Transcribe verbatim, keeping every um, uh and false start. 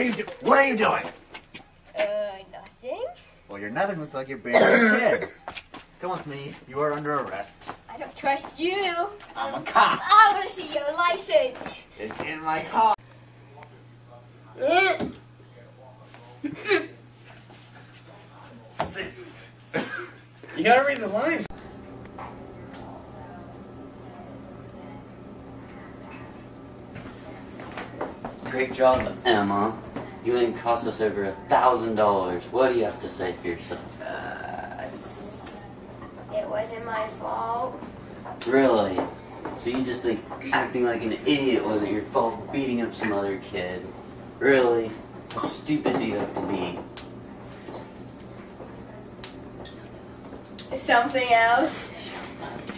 are you do What are you doing? Uh, nothing. Well, you're nothing. Looks like you're being a kid. Come with me. You are under arrest. I don't trust you. I'm a cop. I want to see your license. It's in my car. You gotta read the lines. Great job, Emma. You only cost us over a thousand dollars. What do you have to say for yourself? Uh, it wasn't my fault. Really? So you just think acting like an idiot wasn't your fault, beating up some other kid? Really? How stupid do you have to be? Something else.